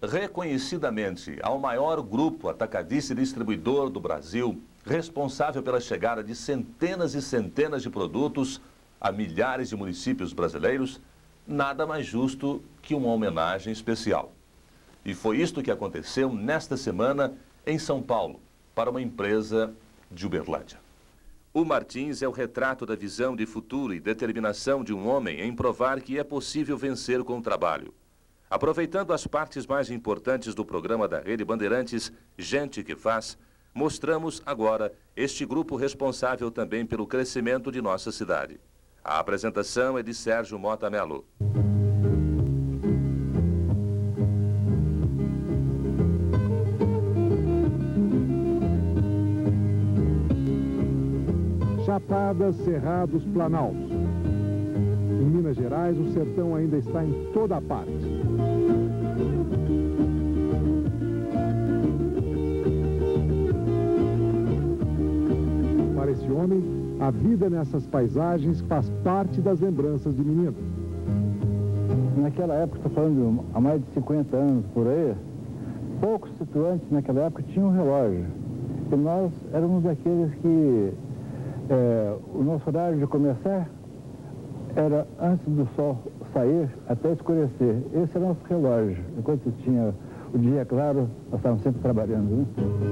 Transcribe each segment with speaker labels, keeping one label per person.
Speaker 1: Reconhecidamente ao maior grupo atacadista e distribuidor do Brasil, responsável pela chegada de centenas e centenas de produtos a milhares de municípios brasileiros, nada mais justo que uma homenagem especial. E foi isto que aconteceu nesta semana em São Paulo, para uma empresa de Uberlândia. O Martins é o retrato da visão de futuro e determinação de um homem em provar que é possível vencer com o trabalho. Aproveitando as partes mais importantes do programa da Rede Bandeirantes, Gente que Faz, mostramos agora este grupo responsável também pelo crescimento de nossa cidade. A apresentação é de Sérgio Mota Mello.
Speaker 2: Chapadas, Cerrados, Planaltos. Em Minas Gerais, o sertão ainda está em toda a parte. Para esse homem, a vida nessas paisagens faz parte das lembranças de menino.
Speaker 3: Naquela época, estou falando há mais de 50 anos por aí, poucos situantes naquela época tinham um relógio. E nós éramos daqueles que o nosso horário de começar era antes do sol sair até escurecer. Esse era o nosso relógio. Enquanto tinha o dia claro, nós estávamos sempre trabalhando, né?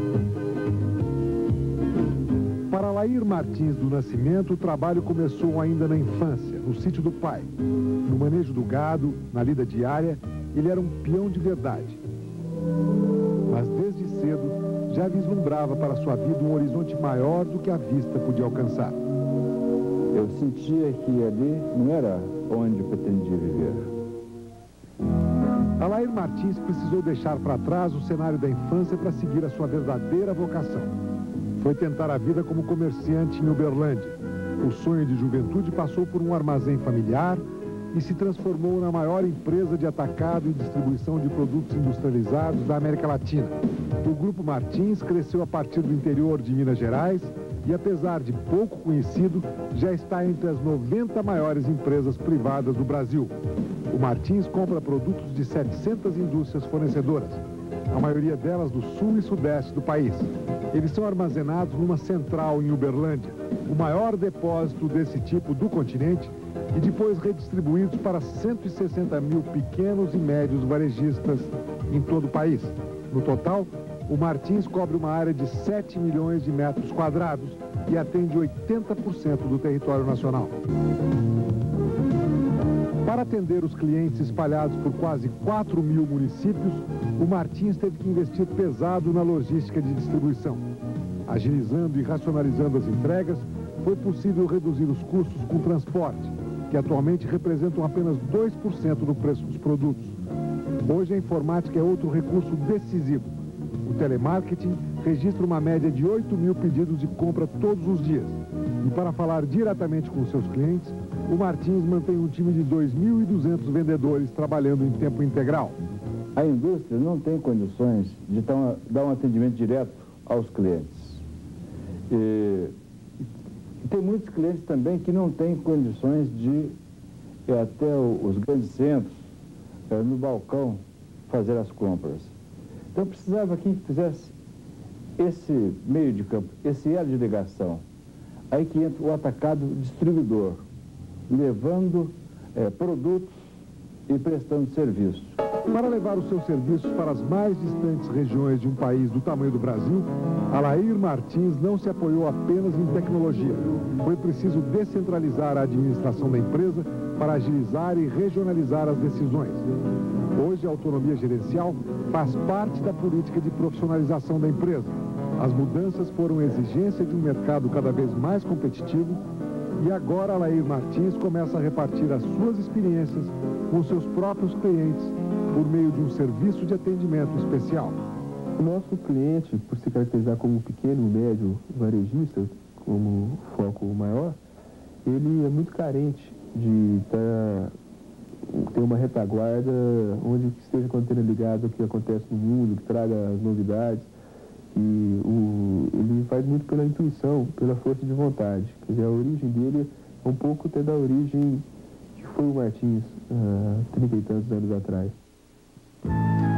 Speaker 2: Para Alair Martins do Nascimento, o trabalho começou ainda na infância, no sítio do pai. No manejo do gado, na lida diária, ele era um peão de verdade. Mas desde cedo, já vislumbrava para sua vida um horizonte maior do que a vista podia alcançar.
Speaker 3: Eu sentia que ali não era onde eu pretendia viver.
Speaker 2: Alair Martins precisou deixar para trás o cenário da infância para seguir a sua verdadeira vocação. Foi tentar a vida como comerciante em Uberlândia. O sonho de juventude passou por um armazém familiar e se transformou na maior empresa de atacado e distribuição de produtos industrializados da América Latina. O Grupo Martins cresceu a partir do interior de Minas Gerais e, apesar de pouco conhecido, já está entre as 90 maiores empresas privadas do Brasil. O Martins compra produtos de 700 indústrias fornecedoras, a maioria delas do sul e sudeste do país. Eles são armazenados numa central em Uberlândia, o maior depósito desse tipo do continente, e depois redistribuídos para 160 mil pequenos e médios varejistas em todo o país. No total, o Martins cobre uma área de 7 milhões de metros quadrados e atende 80% do território nacional. Para atender os clientes espalhados por quase 4 mil municípios, o Martins teve que investir pesado na logística de distribuição. Agilizando e racionalizando as entregas, foi possível reduzir os custos com transporte, que atualmente representam apenas 2% do preço dos produtos. Hoje a informática é outro recurso decisivo. O telemarketing registra uma média de 8 mil pedidos de compra todos os dias. E para falar diretamente com seus clientes, o Martins mantém um time de 2.200 vendedores trabalhando em tempo integral.
Speaker 3: A indústria não tem condições de dar um atendimento direto aos clientes. E tem muitos clientes também que não têm condições de ir até os grandes centros, no balcão, fazer as compras. Então precisava que fizesse esse meio de campo, esse elo de ligação. Aí que entra o atacado distribuidor, levando produtos e prestando serviços.
Speaker 2: Para levar os seus serviços para as mais distantes regiões de um país do tamanho do Brasil, Alair Martins não se apoiou apenas em tecnologia. Foi preciso descentralizar a administração da empresa para agilizar e regionalizar as decisões. Hoje, a autonomia gerencial faz parte da política de profissionalização da empresa. As mudanças foram exigência de um mercado cada vez mais competitivo e agora Alair Martins começa a repartir as suas experiências com seus próprios clientes por meio de um serviço de atendimento especial.
Speaker 4: O nosso cliente, por se caracterizar como pequeno, médio varejista, como foco maior, ele é muito carente de ter uma retaguarda onde esteja com a antena ligada ao que acontece no mundo, que traga as novidades. E ele faz muito pela intuição, pela força de vontade. Quer dizer, a origem dele é um pouco até da origem que foi o Martins 30 e tantos anos atrás.
Speaker 2: No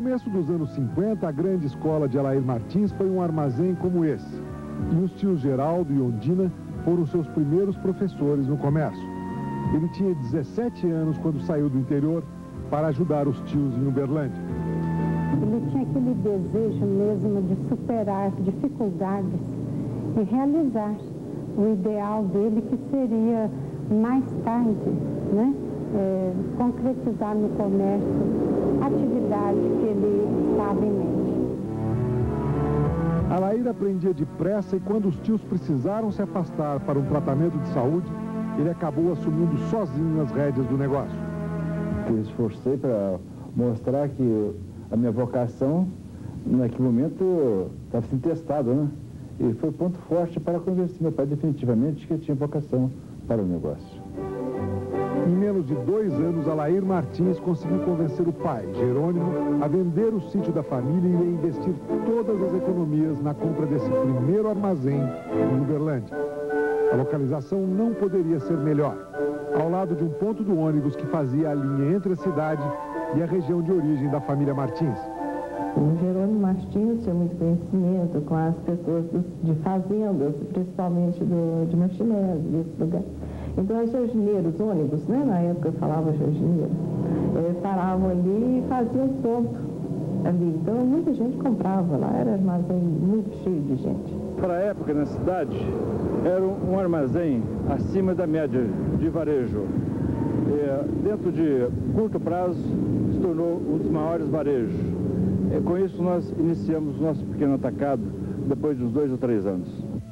Speaker 2: começo dos anos 50, a grande escola de Alair Martins foi um armazém como esse. E os tios Geraldo e Ondina foram seus primeiros professores no comércio. Ele tinha 17 anos quando saiu do interior para ajudar os tios em Uberlândia.
Speaker 5: Ele tinha aquele desejo mesmo de superar dificuldades e realizar o ideal dele, que seria mais tarde, né, concretizar no comércio a atividade que ele estava em mente.
Speaker 2: Alair aprendia depressa e quando os tios precisaram se afastar para um tratamento de saúde, ele acabou assumindo sozinho as rédeas do negócio.
Speaker 3: Eu esforcei para mostrar que a minha vocação, naquele momento, estava sendo testada, né? E foi ponto forte para convencer meu pai definitivamente que eu tinha vocação para o negócio.
Speaker 2: Em menos de 2 anos, Alair Martins conseguiu convencer o pai, Jerônimo, a vender o sítio da família e a investir todas as economias na compra desse primeiro armazém em Uberlândia. A localização não poderia ser melhor, ao lado de um ponto do ônibus que fazia a linha entre a cidade e a região de origem da família Martins.
Speaker 6: O Jerônimo Martins tinha muito conhecimento com as pessoas de fazendas, principalmente de Martinez, desse lugar. Então, os jardineiros, ônibus, né? Na época eu falava jardineiro, paravam ali e faziam ponto ali. Então, muita gente comprava lá, era um armazém muito cheio de gente.
Speaker 3: Para a época, na cidade, era um armazém acima da média de varejo. Dentro de curto prazo, se tornou um dos maiores varejos. Com isso, nós iniciamos o nosso pequeno atacado depois de uns 2 ou 3 anos.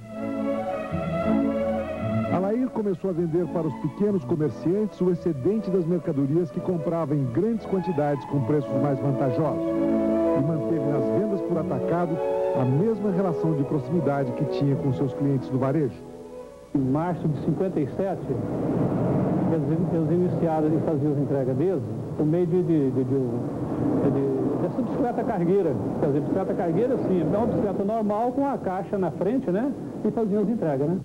Speaker 2: Alair começou a vender para os pequenos comerciantes o excedente das mercadorias que comprava em grandes quantidades com preços mais vantajosos e manteve nas vendas por atacado a mesma relação de proximidade que tinha com seus clientes do varejo.
Speaker 7: Em março de 57, eles iniciaram e faziam as entregas deles por meio dessa bicicleta cargueira. Quer dizer, bicicleta cargueira, sim, é uma bicicleta normal com a caixa na frente, né? E faziam as entregas, né?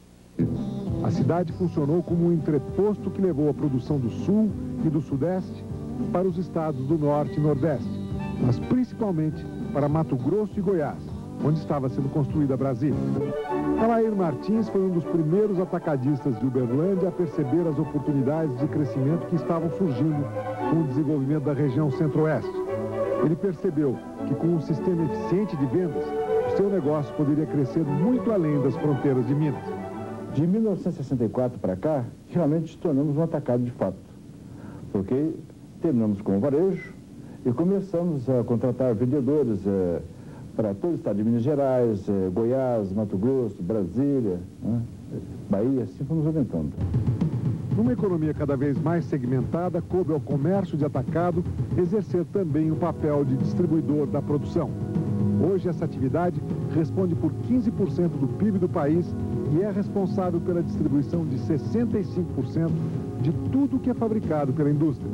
Speaker 2: A cidade funcionou como um entreposto que levou a produção do sul e do sudeste para os estados do norte e nordeste, mas principalmente para Mato Grosso e Goiás, onde estava sendo construída Brasília. Alair Martins foi um dos primeiros atacadistas de Uberlândia a perceber as oportunidades de crescimento que estavam surgindo com o desenvolvimento da região centro-oeste. Ele percebeu que com um sistema eficiente de vendas, o seu negócio poderia crescer muito além das fronteiras de Minas.
Speaker 3: De 1964 para cá, realmente nos tornamos um atacado de fato, porque terminamos com o varejo e começamos a contratar vendedores para todo o estado de Minas Gerais, Goiás, Mato Grosso, Brasília, né? Bahia, assim fomos aumentando.
Speaker 2: Numa economia cada vez mais segmentada, coube ao comércio de atacado exercer também o papel de distribuidor da produção. Hoje, essa atividade responde por 15% do PIB do país e é responsável pela distribuição de 65% de tudo que é fabricado pela indústria.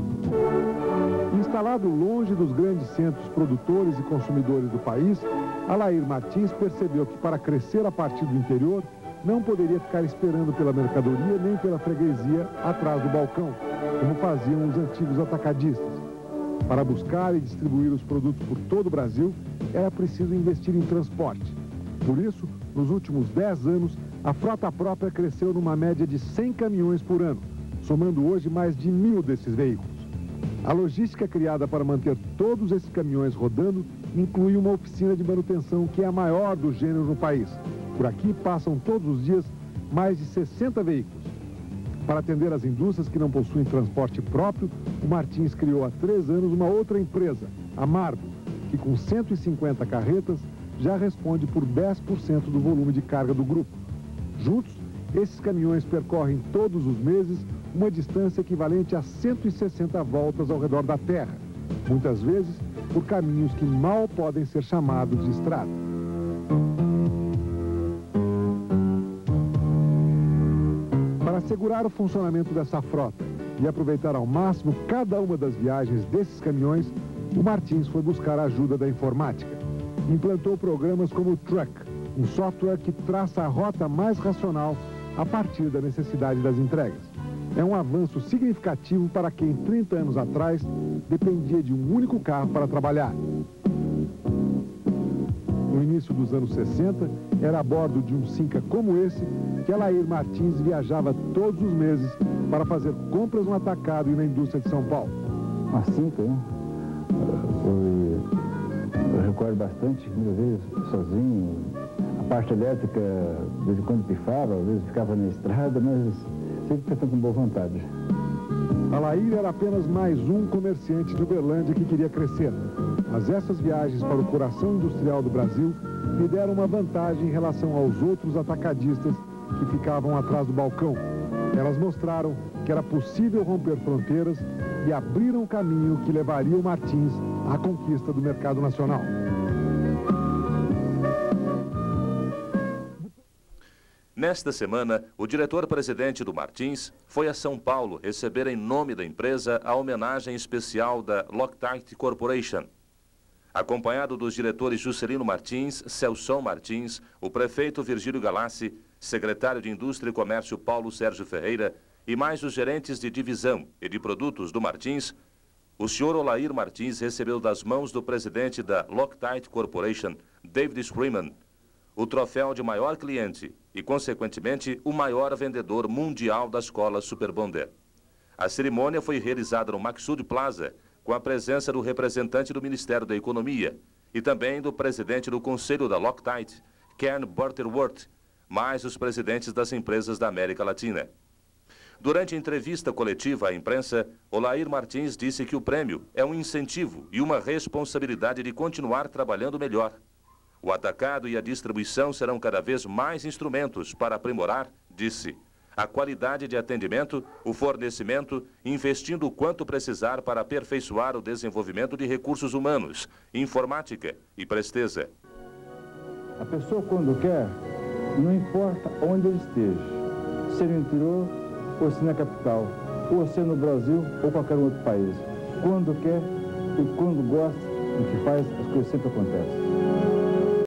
Speaker 2: Instalado longe dos grandes centros produtores e consumidores do país, Alair Martins percebeu que para crescer a partir do interior, não poderia ficar esperando pela mercadoria nem pela freguesia atrás do balcão, como faziam os antigos atacadistas. Para buscar e distribuir os produtos por todo o Brasil, era preciso investir em transporte. Por isso, nos últimos 10 anos, a frota própria cresceu numa média de 100 caminhões por ano, somando hoje mais de 1.000 desses veículos. A logística criada para manter todos esses caminhões rodando inclui uma oficina de manutenção que é a maior do gênero no país. Por aqui passam todos os dias mais de 60 veículos. Para atender as indústrias que não possuem transporte próprio, o Martins criou há 3 anos uma outra empresa, a Marbo, que com 150 carretas já responde por 10% do volume de carga do grupo. Juntos, esses caminhões percorrem todos os meses uma distância equivalente a 160 voltas ao redor da Terra, muitas vezes por caminhos que mal podem ser chamados de estrada. Para assegurar o funcionamento dessa frota e aproveitar ao máximo cada uma das viagens desses caminhões, o Martins foi buscar a ajuda da informática. Implantou programas como o Truck, um software que traça a rota mais racional a partir da necessidade das entregas. É um avanço significativo para quem 30 anos atrás dependia de um único carro para trabalhar. No início dos anos 60, era a bordo de um Cinca como esse que Alair Martins viajava todos os meses para fazer compras no atacado e na indústria de São Paulo.
Speaker 3: Uma Cinca, né? Eu recordo bastante, muitas vezes sozinho. A parte elétrica, de vez em quando pifava, às vezes ficava na estrada, mas sempre pensando com boa vontade.
Speaker 2: Alair era apenas mais um comerciante de Uberlândia que queria crescer. Mas essas viagens para o coração industrial do Brasil lhe deram uma vantagem em relação aos outros atacadistas que ficavam atrás do balcão. Elas mostraram que era possível romper fronteiras e abriram o caminho que levaria o Martins à conquista do mercado nacional.
Speaker 1: Nesta semana, o diretor-presidente do Martins foi a São Paulo receber em nome da empresa a homenagem especial da Loctite Corporation. Acompanhado dos diretores Juscelino Martins, Celson Martins, o prefeito Virgílio Galassi, secretário de Indústria e Comércio Paulo Sérgio Ferreira e mais os gerentes de divisão e de produtos do Martins, o senhor Olair Martins recebeu das mãos do presidente da Loctite Corporation, David Spreeman, o troféu de maior cliente e, consequentemente, o maior vendedor mundial da escola Super Bonder. A cerimônia foi realizada no Maxud Plaza, com a presença do representante do Ministério da Economia e também do presidente do Conselho da Loctite, Ken Butterworth, mais os presidentes das empresas da América Latina. Durante a entrevista coletiva à imprensa, Olair Martins disse que o prêmio é um incentivo e uma responsabilidade de continuar trabalhando melhor. O atacado e a distribuição serão cada vez mais instrumentos para aprimorar, disse, a qualidade de atendimento, o fornecimento, investindo o quanto precisar para aperfeiçoar o desenvolvimento de recursos humanos, informática e presteza.
Speaker 3: A pessoa, quando quer, não importa onde ele esteja, se no interior ou se na capital, ou se no Brasil ou qualquer outro país. Quando quer e quando gosta do que faz, as coisas sempre acontecem.